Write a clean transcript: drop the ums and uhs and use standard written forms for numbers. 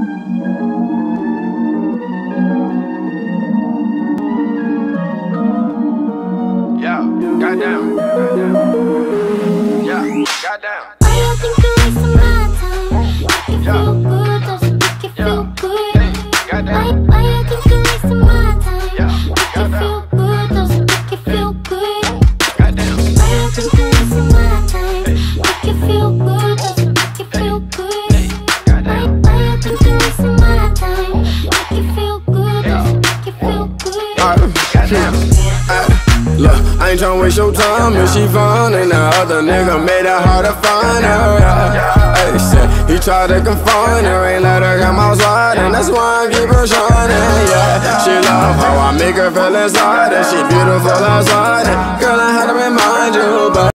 Yeah, goddamn. Yeah, goddamn. Why you think you're wasting my time? Make you feel good, doesn't make you feel good. Why you think you're wasting my time? Make you feel good, doesn't make you feel good. Why you think you're wasting my time? Make you feel good, doesn't make you feel good. Why you think you're wasting my time? Make you feel good, doesn't make you feel good. Look, I ain't tryna waste your time. If she fine and the other nigga made it hard to find her. Hey, said he tried to confine her, ain't let her come outside, and that's why I keep her shining. Yeah, she love how I make her feel inside, and she beautiful outside. Girl, I had to remind you, but